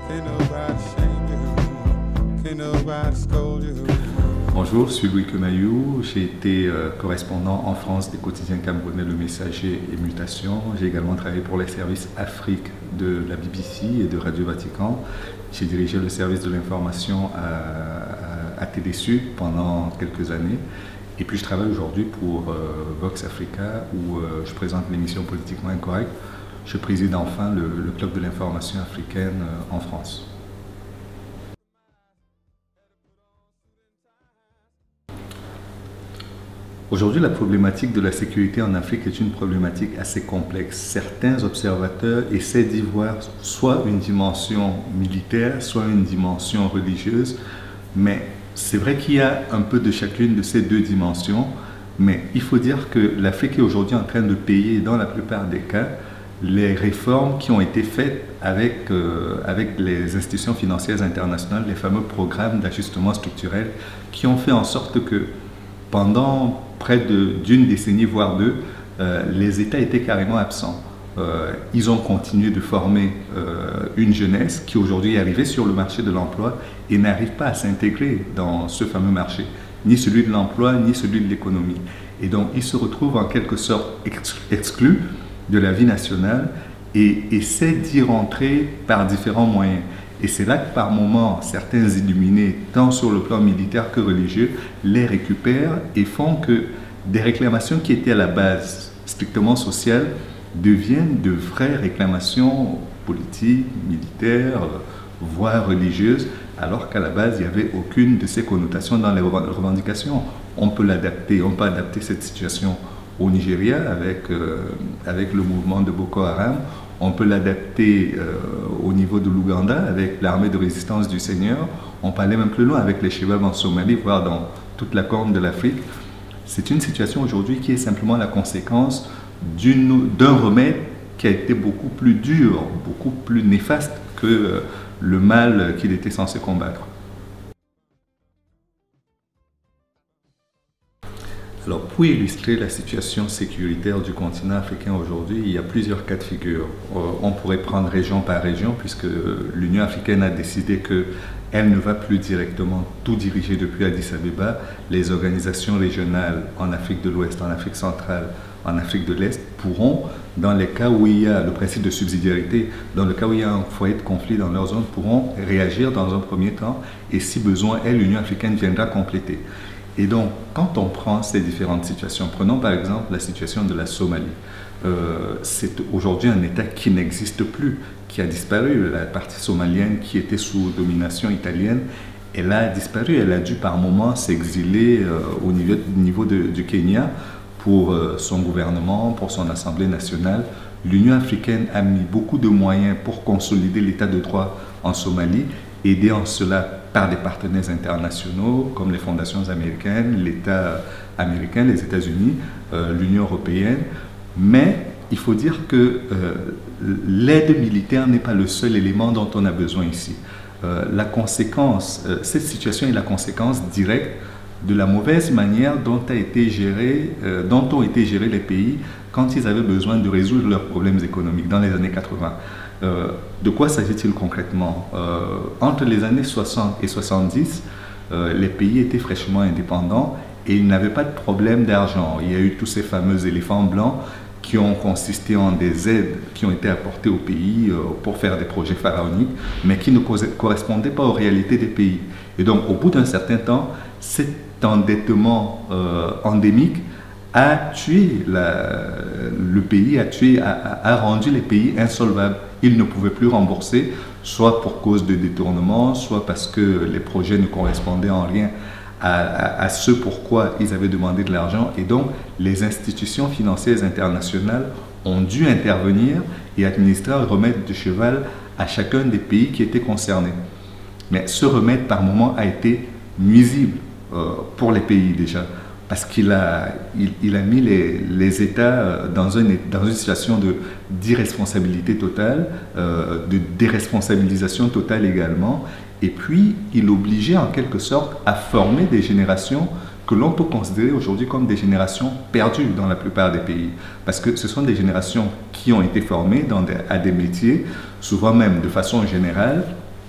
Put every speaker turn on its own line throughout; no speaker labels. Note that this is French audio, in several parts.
Bonjour, je suis Louis Kemayou. J'ai été correspondant en France des quotidiens camerounais Le Messager et Mutation. J'ai également travaillé pour les services Afrique de la BBC et de Radio Vatican. J'ai dirigé le service de l'information à Télé Sud pendant quelques années. Et puis je travaille aujourd'hui pour Vox Africa où je présente l'émission Politiquement Incorrect. Je préside enfin le club de l'information africaine en France. Aujourd'hui, la problématique de la sécurité en Afrique est une problématique assez complexe. Certains observateurs essaient d'y voir soit une dimension militaire, soit une dimension religieuse, mais c'est vrai qu'il y a un peu de chacune de ces deux dimensions, mais il faut dire que l'Afrique est aujourd'hui en train de payer, dans la plupart des cas, les réformes qui ont été faites avec les institutions financières internationales, les fameux programmes d'ajustement structurel, qui ont fait en sorte que pendant près d'une décennie, voire deux, les États étaient carrément absents. Ils ont continué de former une jeunesse qui aujourd'hui est arrivée sur le marché de l'emploi et n'arrive pas à s'intégrer dans ce fameux marché, ni celui de l'emploi, ni celui de l'économie. Et donc, ils se retrouvent en quelque sorte exclus de la vie nationale et essaient d'y rentrer par différents moyens. Et c'est là que par moments, certains illuminés, tant sur le plan militaire que religieux, les récupèrent et font que des réclamations qui étaient à la base strictement sociales deviennent de vraies réclamations politiques, militaires, voire religieuses, alors qu'à la base, il n'y avait aucune de ces connotations dans les revendications. On peut l'adapter, on peut adapter cette situation au Nigeria avec le mouvement de Boko Haram. On peut l'adapter au niveau de l'Ouganda avec l'armée de résistance du Seigneur. On peut aller même plus loin avec les Chebabs en Somalie, voire dans toute la corne de l'Afrique. C'est une situation aujourd'hui qui est simplement la conséquence d'un remède qui a été beaucoup plus dur, beaucoup plus néfaste que le mal qu'il était censé combattre. Alors, pour illustrer la situation sécuritaire du continent africain aujourd'hui, il y a plusieurs cas de figure. On pourrait prendre région par région, puisque l'Union africaine a décidé qu'elle ne va plus directement tout diriger depuis Addis Abeba. Les organisations régionales en Afrique de l'Ouest, en Afrique centrale, en Afrique de l'Est pourront, dans les cas où il y a le principe de subsidiarité, dans le cas où il y a un foyer de conflit dans leur zone, pourront réagir dans un premier temps et si besoin est, l'Union africaine viendra compléter. Et donc, quand on prend ces différentes situations, prenons par exemple la situation de la Somalie. C'est aujourd'hui un État qui n'existe plus, qui a disparu. La partie somalienne qui était sous domination italienne, elle a disparu. Elle a dû par moments s'exiler au niveau du Kenya pour son gouvernement, pour son Assemblée nationale. L'Union africaine a mis beaucoup de moyens pour consolider l'état de droit en Somalie, aidé en cela par des partenaires internationaux comme les fondations américaines, l'État américain, les États-Unis, l'Union européenne. Mais il faut dire que l'aide militaire n'est pas le seul élément dont on a besoin ici. Cette situation est la conséquence directe de la mauvaise manière dont ont été gérés les pays quand ils avaient besoin de résoudre leurs problèmes économiques dans les années 80. De quoi s'agit-il concrètement? Entre les années 60 et 70, les pays étaient fraîchement indépendants et ils n'avaient pas de problème d'argent. Il y a eu tous ces fameux éléphants blancs qui ont consisté en des aides qui ont été apportées au pays pour faire des projets pharaoniques, mais qui ne correspondaient pas aux réalités des pays. Et donc, au bout d'un certain temps, cet endettement endémique a tué le pays, a rendu les pays insolvables. Ils ne pouvaient plus rembourser, soit pour cause de détournement, soit parce que les projets ne correspondaient en rien à ce pourquoi ils avaient demandé de l'argent. Et donc, les institutions financières internationales ont dû intervenir et administrer un remède de cheval à chacun des pays qui étaient concernés. Mais ce remède, par moment, a été nuisible pour les pays déjà, parce qu'il a mis les États dans une situation d'irresponsabilité totale, de déresponsabilisation totale également, et puis il obligeait en quelque sorte à former des générations que l'on peut considérer aujourd'hui comme des générations perdues dans la plupart des pays, parce que ce sont des générations qui ont été formées à des métiers, souvent même de façon générale,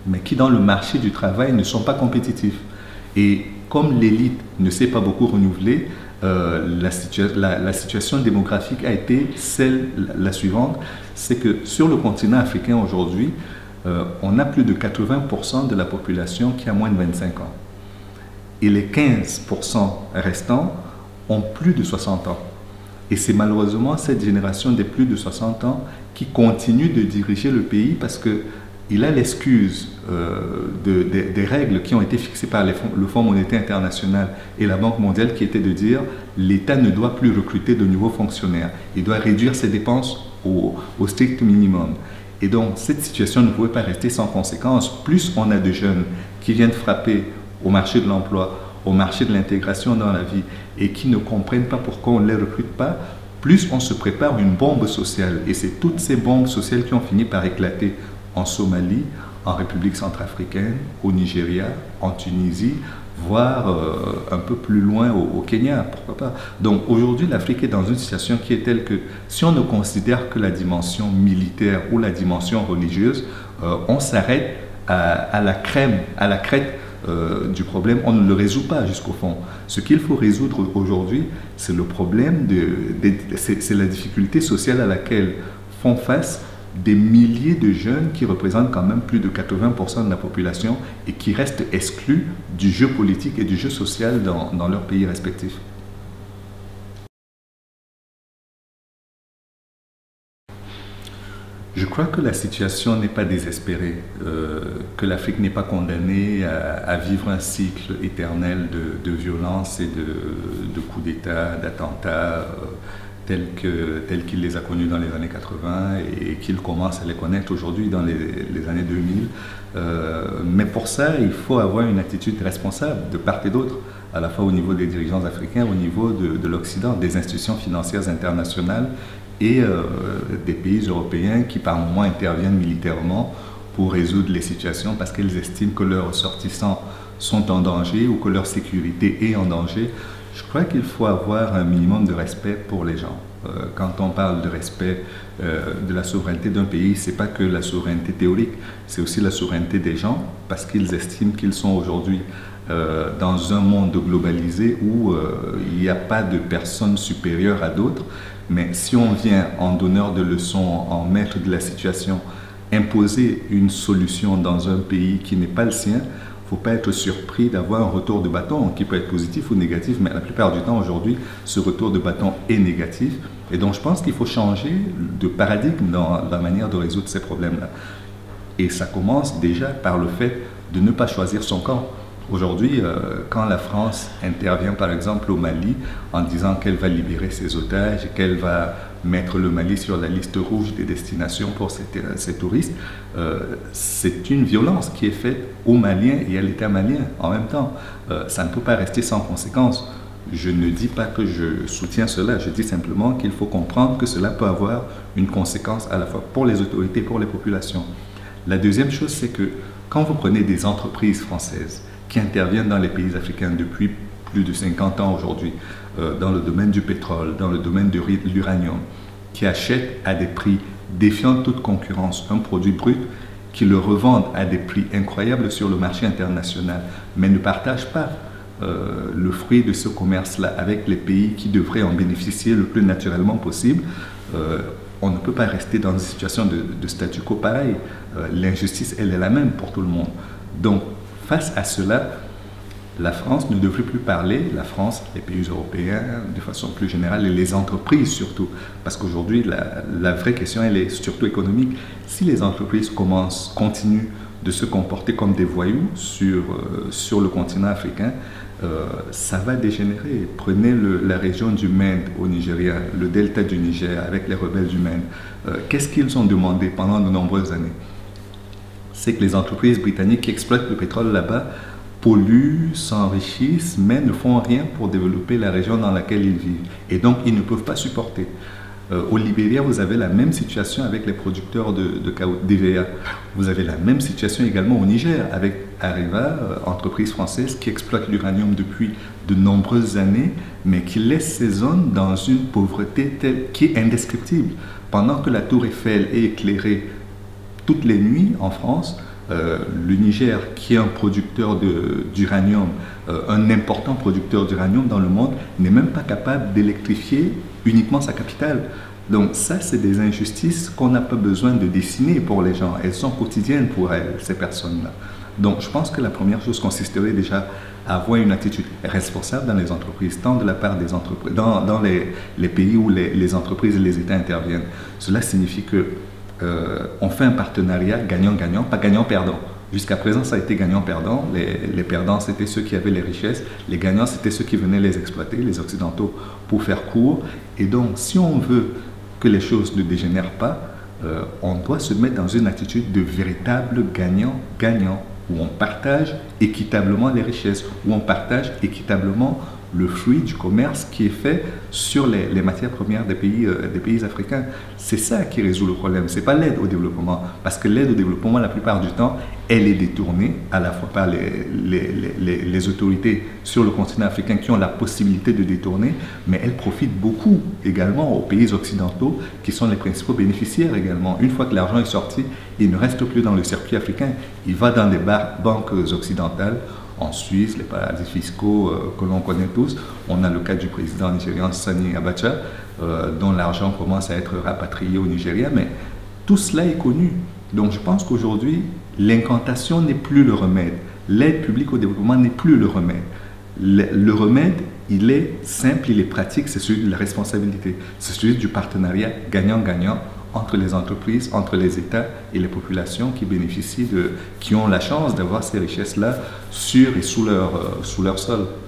mais qui dans le marché du travail ne sont pas compétitifs. Et comme l'élite ne s'est pas beaucoup renouvelée, la situation démographique a été la suivante, c'est que sur le continent africain aujourd'hui, on a plus de 80% de la population qui a moins de 25 ans. Et les 15% restants ont plus de 60 ans. Et c'est malheureusement cette génération des plus de 60 ans qui continue de diriger le pays parce qu'il a l'excuse des règles qui ont été fixées par le Fonds monétaire international et la Banque mondiale qui était de dire l'État ne doit plus recruter de nouveaux fonctionnaires. Il doit réduire ses dépenses au strict minimum. Et donc cette situation ne pouvait pas rester sans conséquence. Plus on a de jeunes qui viennent frapper au marché de l'emploi, au marché de l'intégration dans la vie et qui ne comprennent pas pourquoi on ne les recrute pas, plus on se prépare une bombe sociale. Et c'est toutes ces bombes sociales qui ont fini par éclater en Somalie, en République centrafricaine, au Nigeria, en Tunisie, voire un peu plus loin au Kenya, pourquoi pas. Donc aujourd'hui, l'Afrique est dans une situation qui est telle que si on ne considère que la dimension militaire ou la dimension religieuse, on s'arrête à la crête du problème, on ne le résout pas jusqu'au fond. Ce qu'il faut résoudre aujourd'hui, c'est le problème, c'est la difficulté sociale à laquelle font face des milliers de jeunes qui représentent quand même plus de 80% de la population et qui restent exclus du jeu politique et du jeu social dans leurs pays respectifs. Je crois que la situation n'est pas désespérée, que l'Afrique n'est pas condamnée à vivre un cycle éternel de violence et de coups d'État, d'attentats tels qu'il les a connus dans les années 80 et qu'il commence à les connaître aujourd'hui dans les années 2000. Mais pour ça, il faut avoir une attitude responsable de part et d'autre, à la fois au niveau des dirigeants africains, au niveau de l'Occident, des institutions financières internationales et des pays européens qui par moments interviennent militairement pour résoudre les situations parce qu'ils estiment que leurs ressortissants sont en danger ou que leur sécurité est en danger. Je crois qu'il faut avoir un minimum de respect pour les gens. Quand on parle de respect de la souveraineté d'un pays, ce n'est pas que la souveraineté théorique, c'est aussi la souveraineté des gens parce qu'ils estiment qu'ils sont aujourd'hui dans un monde globalisé où il n'y a pas de personne supérieure à d'autres. Mais si on vient en donneur de leçons, en maître de la situation, imposer une solution dans un pays qui n'est pas le sien, il ne faut pas être surpris d'avoir un retour de bâton qui peut être positif ou négatif, mais la plupart du temps aujourd'hui, ce retour de bâton est négatif. Et donc je pense qu'il faut changer de paradigme dans la manière de résoudre ces problèmes-là. Et ça commence déjà par le fait de ne pas choisir son camp. Aujourd'hui, quand la France intervient par exemple au Mali en disant qu'elle va libérer ses otages, qu'elle va mettre le Mali sur la liste rouge des destinations pour ces touristes, c'est une violence qui est faite aux Maliens et à l'État malien en même temps. Ça ne peut pas rester sans conséquence. Je ne dis pas que je soutiens cela, je dis simplement qu'il faut comprendre que cela peut avoir une conséquence à la fois pour les autorités et pour les populations. La deuxième chose, c'est que quand vous prenez des entreprises françaises qui interviennent dans les pays africains depuis plus de 50 ans aujourd'hui, dans le domaine du pétrole, dans le domaine de l'uranium, qui achètent à des prix défiant toute concurrence un produit brut, qui le revendent à des prix incroyables sur le marché international, mais ne partagent pas le fruit de ce commerce-là avec les pays qui devraient en bénéficier le plus naturellement possible. On ne peut pas rester dans une situation de statu quo pareil. L'injustice, elle est la même pour tout le monde. Donc, face à cela, la France ne devrait plus parler, la France, les pays européens de façon plus générale et les entreprises surtout, parce qu'aujourd'hui la vraie question elle est surtout économique. Si les entreprises continuent de se comporter comme des voyous sur le continent africain, ça va dégénérer. Prenez la région du Mende au Nigeria, le delta du Niger avec les rebelles du Mende. Qu'est-ce qu'ils ont demandé pendant de nombreuses années? C'est que les entreprises britanniques qui exploitent le pétrole là-bas polluent, s'enrichissent, mais ne font rien pour développer la région dans laquelle ils vivent. Et donc, ils ne peuvent pas supporter. Au Libéria, vous avez la même situation avec les producteurs d'EVA. Vous avez la même situation également au Niger avec Areva, entreprise française qui exploite l'uranium depuis de nombreuses années, mais qui laisse ces zones dans une pauvreté telle qui est indescriptible. Pendant que la tour Eiffel est éclairée toutes les nuits en France, Le Niger, qui est un producteur d'uranium, un important producteur d'uranium dans le monde, n'est même pas capable d'électrifier uniquement sa capitale. Donc ça, c'est des injustices qu'on n'a pas besoin de dessiner pour les gens. Elles sont quotidiennes pour elles, ces personnes-là. Donc je pense que la première chose consisterait déjà à avoir une attitude responsable dans les entreprises, tant de la part des entreprises, dans les pays où les entreprises et les États interviennent. Cela signifie que on fait un partenariat gagnant-gagnant, pas gagnant-perdant. Jusqu'à présent, ça a été gagnant-perdant. Les perdants, c'était ceux qui avaient les richesses. Les gagnants, c'était ceux qui venaient les exploiter, les Occidentaux, pour faire court. Et donc, si on veut que les choses ne dégénèrent pas, on doit se mettre dans une attitude de véritable gagnant-gagnant, où on partage équitablement les richesses, où on partage équitablement le fruit du commerce qui est fait sur les matières premières des pays africains. C'est ça qui résout le problème, ce n'est pas l'aide au développement. Parce que l'aide au développement, la plupart du temps, elle est détournée à la fois par les autorités sur le continent africain qui ont la possibilité de détourner, mais elle profite beaucoup également aux pays occidentaux qui sont les principaux bénéficiaires également. Une fois que l'argent est sorti, il ne reste plus dans le circuit africain, il va dans les banques occidentales. En Suisse, les paradis fiscaux que l'on connaît tous. On a le cas du président nigérian Sani Abacha, dont l'argent commence à être rapatrié au Nigeria, mais tout cela est connu. Donc je pense qu'aujourd'hui, l'incantation n'est plus le remède. L'aide publique au développement n'est plus le remède. Le remède, il est simple, il est pratique, c'est celui de la responsabilité. C'est celui du partenariat gagnant-gagnant entre les entreprises, entre les États et les populations qui bénéficient qui ont la chance d'avoir ces richesses-là sur et sous leur sol.